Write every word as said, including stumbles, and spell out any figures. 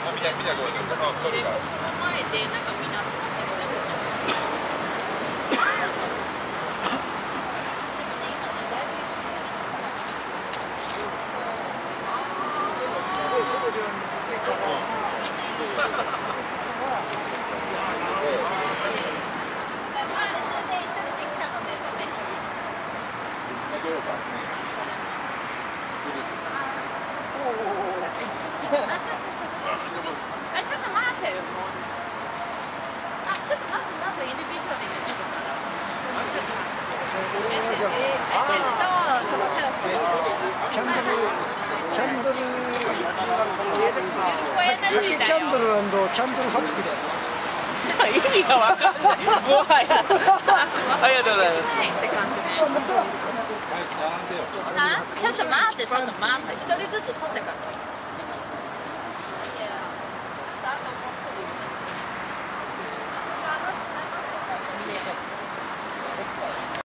みたい、みたい、こう、うん、撮るから。 この前で、なんかみんな集まってる。あ、ちょっと待ってよ。あ、ちょっと待って、まずインディビジュアルで言うから。え、え、え、え、と、そのセラピー。 キャンドル、キャンドル、酒キャンドル&キャンドルファックで。 意味がわかんない。もはや。ありがとうございます。って感じね。あ、ちょっと待って、ちょっと待って、一人ずつ取ってから。